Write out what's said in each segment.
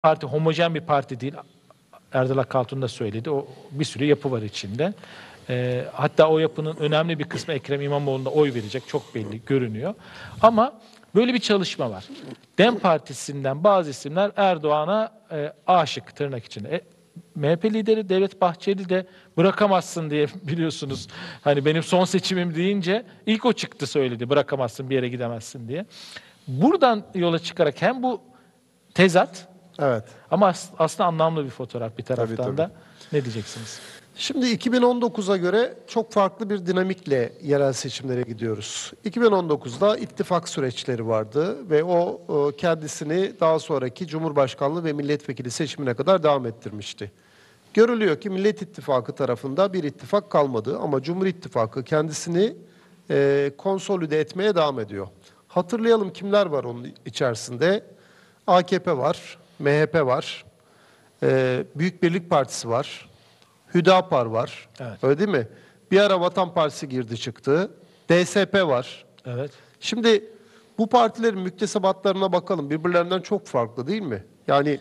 Parti homojen bir parti değil. Erdal Akaltun da söyledi. O bir sürü yapı var içinde. Hatta o yapının önemli bir kısmı Ekrem İmamoğlu'na oy verecek. Çok belli, görünüyor. Ama böyle bir çalışma var. DEM Partisi'nden bazı isimler Erdoğan'a aşık tırnak içinde. MHP lideri Devlet Bahçeli de bırakamazsın diye biliyorsunuz. Hani benim son seçimim deyince ilk o çıktı söyledi. Bırakamazsın, bir yere gidemezsin diye. Buradan yola çıkarak hem bu tezat, evet, ama aslında anlamlı bir fotoğraf bir taraftan tabii. da. Ne diyeceksiniz? Şimdi 2019'a göre çok farklı bir dinamikle yerel seçimlere gidiyoruz. 2019'da ittifak süreçleri vardı ve o kendisini daha sonraki Cumhurbaşkanlığı ve milletvekili seçimine kadar devam ettirmişti. Görülüyor ki Millet İttifakı tarafında bir ittifak kalmadı ama Cumhur İttifakı kendisini konsolide etmeye devam ediyor. Hatırlayalım kimler var onun içerisinde? AKP var, MHP var, Büyük Birlik Partisi var, Hüdapar var. Evet. Öyle değil mi? Bir ara Vatan Partisi girdi çıktı. DSP var. Evet. Şimdi bu partilerin müktesebatlarına bakalım. Birbirlerinden çok farklı değil mi? Yani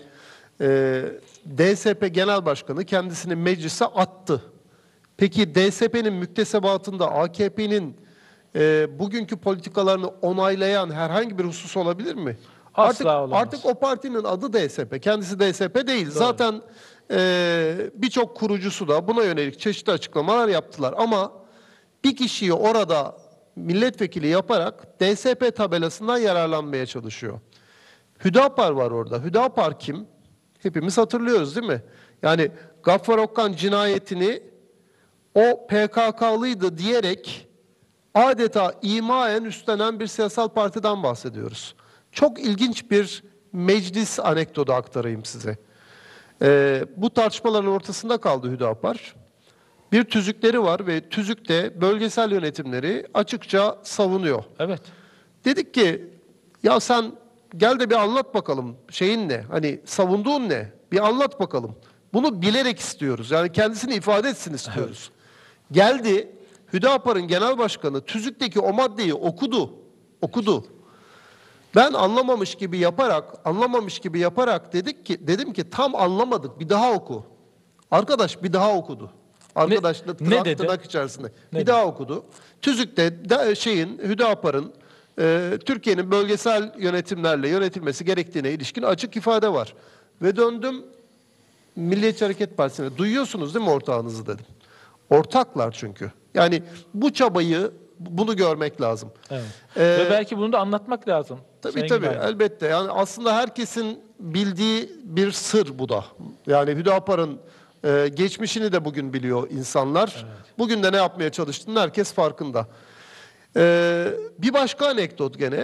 DSP Genel Başkanı kendisini meclise attı. Peki DSP'nin müktesebatında AKP'nin bugünkü politikalarını onaylayan herhangi bir husus olabilir mi? Asla olamaz. Artık o partinin adı DSP. Kendisi DSP değil. Doğru. Zaten birçok kurucusu da buna yönelik çeşitli açıklamalar yaptılar. Ama bir kişiyi orada milletvekili yaparak DSP tabelasından yararlanmaya çalışıyor. Hüdapar var orada. Hüdapar kim? Hepimiz hatırlıyoruz değil mi? Yani Gaffar Okkan cinayetini o PKK'lıydı diyerek adeta imaen üstlenen bir siyasal partiden bahsediyoruz. Çok ilginç bir meclis anekdotu aktarayım size. Bu tartışmaların ortasında kaldı Hüdapar. Bir tüzükleri var ve tüzükte bölgesel yönetimleri açıkça savunuyor. Evet. Dedik ki ya sen gel de bir anlat bakalım şeyin ne? Hani savunduğun ne? Bir anlat bakalım. Bunu bilerek istiyoruz. Yani kendisini ifade etsin istiyoruz. Evet. Geldi Hüdapar'ın genel başkanı tüzükteki o maddeyi okudu. Ben anlamamış gibi yaparak dedim ki tam anlamadık, bir daha oku. Arkadaş bir daha okudu. Arkadaş tırnak içerisinde. Bir daha okudu. Tüzükte Hüdapar'ın Türkiye'nin bölgesel yönetimlerle yönetilmesi gerektiğine ilişkin açık ifade var. Ve döndüm Milliyetçi Hareket Partisi'ne. Duyuyorsunuz değil mi ortağınızı dedim. Ortaklar çünkü. Yani bu çabayı, bunu görmek lazım. Evet. Ve belki bunu da anlatmak lazım. Tabii elbette. Yani aslında herkesin bildiği bir sır bu da. Yani Hüdapar'ın geçmişini de bugün biliyor insanlar. Evet. Bugün de ne yapmaya çalıştığını herkes farkında. Bir başka anekdot gene.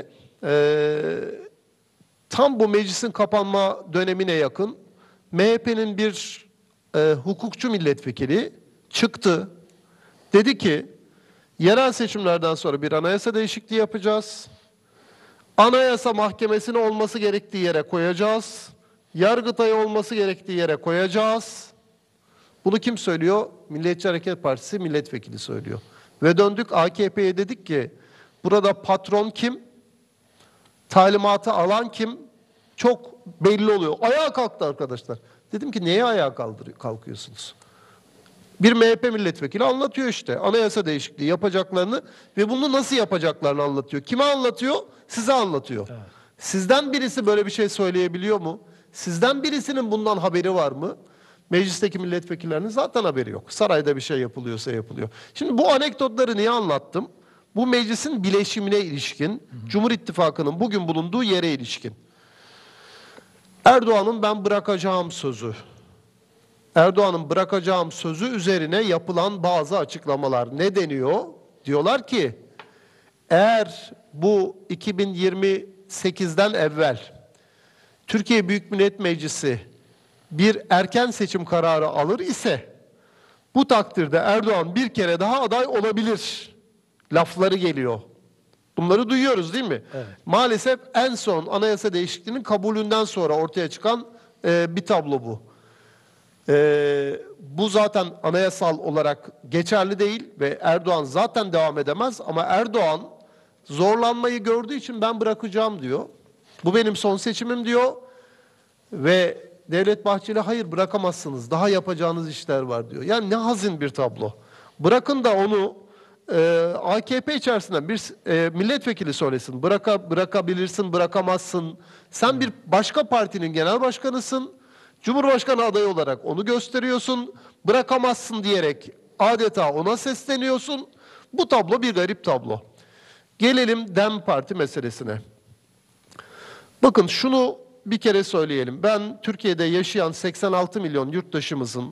Tam bu meclisin kapanma dönemine yakın MHP'nin bir hukukçu milletvekili çıktı. Dedi ki yerel seçimlerden sonra bir anayasa değişikliği yapacağız. Anayasa Mahkemesi'nin olması gerektiği yere koyacağız. Yargıtay olması gerektiği yere koyacağız. Bunu kim söylüyor? Milliyetçi Hareket Partisi milletvekili söylüyor. Ve döndük AKP'ye dedik ki burada patron kim? Talimatı alan kim? Çok belli oluyor. Ayağa kalktı arkadaşlar. Dedim ki neye ayağa kalkıyorsunuz? Bir MHP milletvekili anlatıyor işte anayasa değişikliği yapacaklarını ve bunu nasıl yapacaklarını anlatıyor. Kime anlatıyor? Size anlatıyor. Evet. Sizden birisi böyle bir şey söyleyebiliyor mu? Sizden birisinin bundan haberi var mı? Meclisteki milletvekillerinin zaten haberi yok. Sarayda bir şey yapılıyorsa yapılıyor. Şimdi bu anekdotları niye anlattım? Bu meclisin bileşimine ilişkin, Cumhur İttifakı'nın bugün bulunduğu yere ilişkin. Erdoğan'ın ben bırakacağım sözü. Erdoğan'ın bırakacağım sözü üzerine yapılan bazı açıklamalar. Ne deniyor? Diyorlar ki eğer bu 2028'den evvel Türkiye Büyük Millet Meclisi bir erken seçim kararı alır ise bu takdirde Erdoğan bir kere daha aday olabilir lafları geliyor. Bunları duyuyoruz değil mi? Evet. Maalesef en son anayasa değişikliğinin kabulünden sonra ortaya çıkan bir tablo bu. Bu zaten anayasal olarak geçerli değil ve Erdoğan zaten devam edemez ama Erdoğan zorlanmayı gördüğü için ben bırakacağım diyor. Bu benim son seçimim diyor ve Devlet Bahçeli hayır bırakamazsınız, daha yapacağınız işler var diyor. Yani ne hazin bir tablo. Bırakın da onu AKP içerisinden bir milletvekili söylesin. Bırakabilirsin, bırakamazsın. Sen bir başka partinin genel başkanısın. Cumhurbaşkanı adayı olarak onu gösteriyorsun. Bırakamazsın diyerek adeta ona sesleniyorsun. Bu tablo bir garip tablo. Gelelim DEM Parti meselesine. Bakın şunu bir kere söyleyelim. Ben Türkiye'de yaşayan 86 milyon yurttaşımızın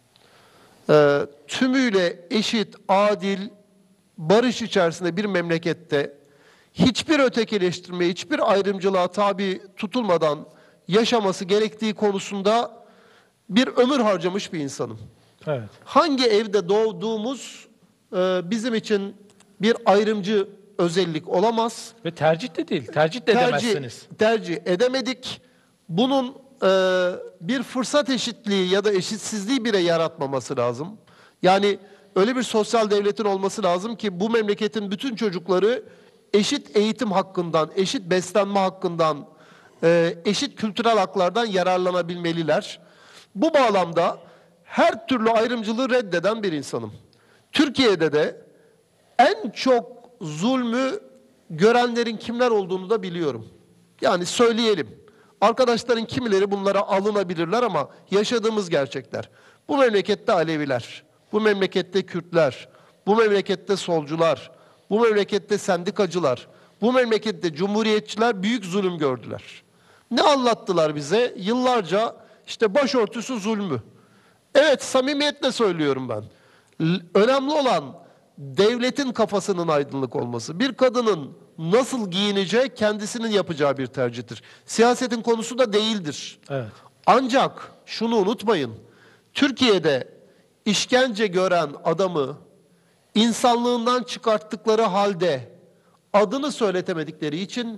tümüyle eşit, adil, barış içerisinde bir memlekette hiçbir ötekileştirme, hiçbir ayrımcılığa tabi tutulmadan yaşaması gerektiği konusunda bir ömür harcamış bir insanım. Evet. Hangi evde doğduğumuz bizim için bir ayrımcı özellik olamaz. Ve tercih de değil. Tercih de edemezsiniz. Tercih edemedik. Bunun bir fırsat eşitliği ya da eşitsizliği bile yaratmaması lazım. Yani öyle bir sosyal devletin olması lazım ki bu memleketin bütün çocukları eşit eğitim hakkından, eşit beslenme hakkından, eşit kültürel haklardan yararlanabilmeliler. Bu bağlamda her türlü ayrımcılığı reddeden bir insanım. Türkiye'de de en çok zulmü görenlerin kimler olduğunu da biliyorum. Yani söyleyelim. Arkadaşların kimileri bunlara alınabilirler ama yaşadığımız gerçekler. Bu memlekette Aleviler, bu memlekette Kürtler, bu memlekette solcular, bu memlekette sendikacılar, bu memlekette cumhuriyetçiler büyük zulüm gördüler. Ne anlattılar bize? Yıllarca işte başörtüsü zulmü. Evet, samimiyetle söylüyorum ben. Önemli olan devletin kafasının aydınlık olması. Bir kadının nasıl giyineceği kendisinin yapacağı bir tercihtir. Siyasetin konusu da değildir. Evet. Ancak şunu unutmayın. Türkiye'de işkence gören adamı insanlığından çıkarttıkları halde adını söyletemedikleri için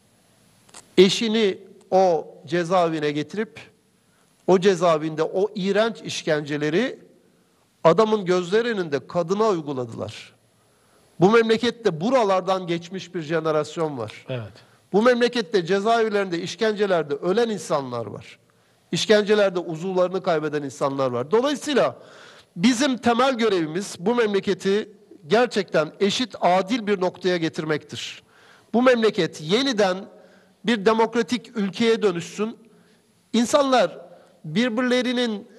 eşini o cezaevine getirip o cezaevinde o iğrenç işkenceleri adamın gözleri önünde kadına uyguladılar. Bu memlekette buralardan geçmiş bir jenerasyon var. Evet. Bu memlekette cezaevlerinde, işkencelerde ölen insanlar var. İşkencelerde uzuvlarını kaybeden insanlar var. Dolayısıyla bizim temel görevimiz bu memleketi gerçekten eşit, adil bir noktaya getirmektir. Bu memleket yeniden bir demokratik ülkeye dönüşsün. İnsanlar birbirlerinin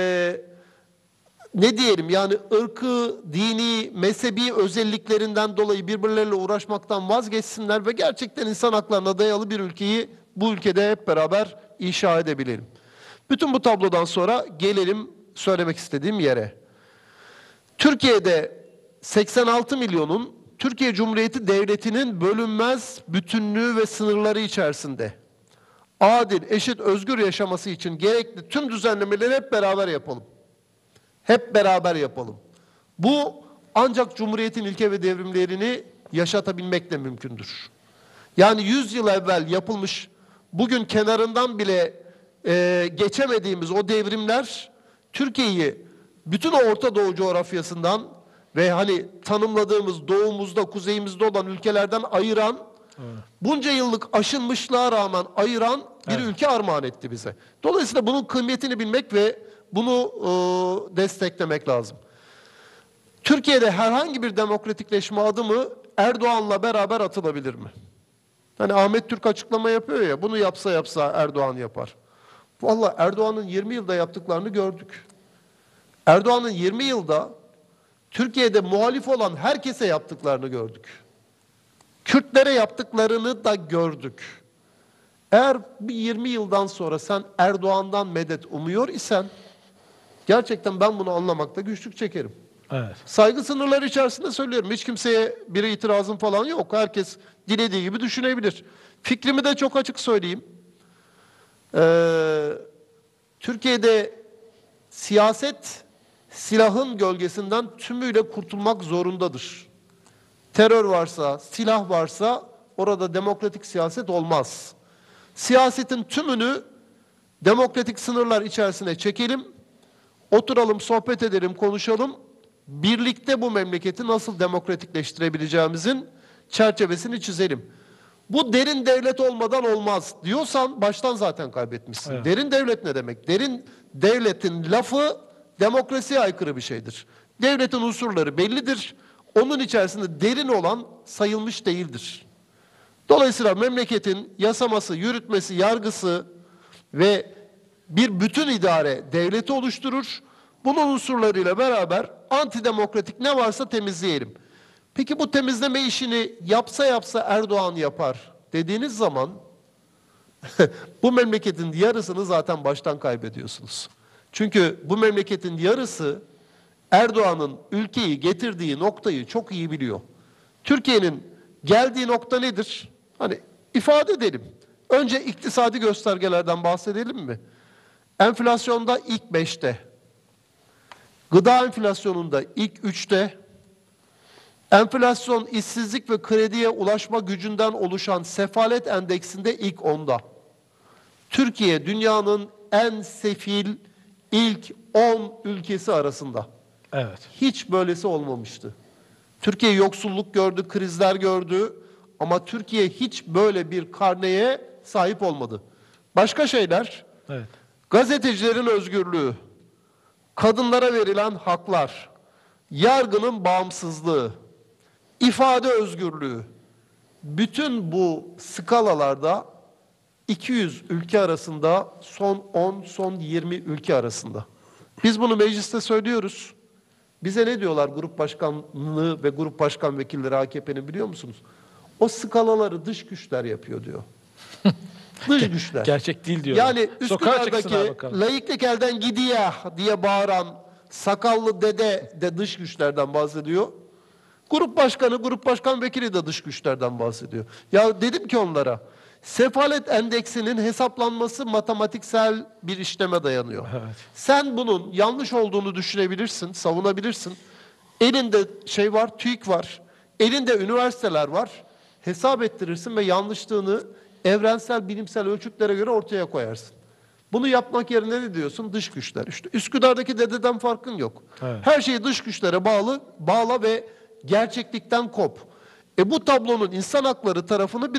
ne diyelim yani ırkı, dini, mezhebi özelliklerinden dolayı birbirleriyle uğraşmaktan vazgeçsinler ve gerçekten insan haklarına dayalı bir ülkeyi bu ülkede hep beraber inşa edebilelim. Bütün bu tablodan sonra gelelim söylemek istediğim yere. Türkiye'de 86 milyonun Türkiye Cumhuriyeti Devleti'nin bölünmez bütünlüğü ve sınırları içerisinde adil, eşit, özgür yaşaması için gerekli tüm düzenlemeleri hep beraber yapalım. Hep beraber yapalım. Bu ancak Cumhuriyet'in ilke ve devrimlerini yaşatabilmekle mümkündür. Yani 100 yıl evvel yapılmış, bugün kenarından bile geçemediğimiz o devrimler, Türkiye'yi bütün o Orta Doğu coğrafyasından ve hani tanımladığımız doğumuzda, kuzeyimizde olan ülkelerden ayıran, bunca yıllık aşınmışlığa rağmen ayıran bir ülke armağan etti bize. Dolayısıyla bunun kıymetini bilmek ve bunu desteklemek lazım. Türkiye'de herhangi bir demokratikleşme adımı Erdoğan'la beraber atılabilir mi? Hani Ahmet Türk açıklama yapıyor ya, bunu yapsa Erdoğan yapar. Vallahi Erdoğan'ın 20 yılda yaptıklarını gördük. Erdoğan'ın 20 yılda Türkiye'de muhalif olan herkese yaptıklarını gördük. Kürtlere yaptıklarını da gördük. Eğer bir 20 yıldan sonra sen Erdoğan'dan medet umuyor isen gerçekten ben bunu anlamakta güçlük çekerim. Evet. Saygı sınırları içerisinde söylüyorum. Hiç kimseye bir itirazım falan yok. Herkes dilediği gibi düşünebilir. Fikrimi de çok açık söyleyeyim. Türkiye'de siyaset silahın gölgesinden tümüyle kurtulmak zorundadır. Terör varsa, silah varsa orada demokratik siyaset olmaz. Siyasetin tümünü demokratik sınırlar içerisine çekelim, oturalım, sohbet edelim, konuşalım. Birlikte bu memleketi nasıl demokratikleştirebileceğimizin çerçevesini çizelim. Bu derin devlet olmadan olmaz diyorsan baştan zaten kaybetmişsin. Evet. Derin devlet ne demek? Derin devletin lafı demokrasiye aykırı bir şeydir. Devletin unsurları bellidir. Onun içerisinde derin olan sayılmış değildir. Dolayısıyla memleketin yasaması, yürütmesi, yargısı ve bir bütün idare devleti oluşturur. Bunun unsurlarıyla beraber antidemokratik ne varsa temizleyelim. Peki bu temizleme işini yapsa Erdoğan yapar dediğiniz zaman bu memleketin yarısını zaten baştan kaybediyorsunuz. Çünkü bu memleketin yarısı Erdoğan'ın ülkeyi getirdiği noktayı çok iyi biliyor. Türkiye'nin geldiği nokta nedir? Hani ifade edelim. Önce iktisadi göstergelerden bahsedelim mi? Enflasyonda ilk 5'te. Gıda enflasyonunda ilk 3'te. Enflasyon, işsizlik ve krediye ulaşma gücünden oluşan sefalet endeksinde ilk 10'da. Türkiye dünyanın en sefil ilk 10 ülkesi arasında. Evet. Hiç böylesi olmamıştı. Türkiye yoksulluk gördü, krizler gördü ama Türkiye hiç böyle bir karneye sahip olmadı. Başka şeyler, Evet. gazetecilerin özgürlüğü, kadınlara verilen haklar, yargının bağımsızlığı, ifade özgürlüğü, bütün bu skalalarda 200 ülke arasında, son 10, son 20 ülke arasında. Biz bunu mecliste söylüyoruz. Bize ne diyorlar grup başkanlığı ve grup başkan vekilleri AKP'nin biliyor musunuz? O skalaları dış güçler yapıyor diyor. Dış güçler. Gerçek değil diyor. Yani Sokağa çıksınlar Üsküdar'daki bakalım. laiklik elden gidiyor diye bağıran sakallı dede de dış güçlerden bahsediyor. Grup başkanı, grup başkan vekili de dış güçlerden bahsediyor. Ya dedim ki onlara, sefalet endeksinin hesaplanması matematiksel bir işleme dayanıyor. Evet. Sen bunun yanlış olduğunu düşünebilirsin, savunabilirsin. Elinde şey var, TÜİK var. Elinde üniversiteler var. Hesap ettirirsin ve yanlışlığını evrensel bilimsel ölçütlere göre ortaya koyarsın. Bunu yapmak yerine ne diyorsun? Dış güçler. İşte Üsküdar'daki dededen farkın yok. Evet. Her şeyi dış güçlere bağla ve gerçeklikten kop. Bu tablonun insan hakları tarafını bir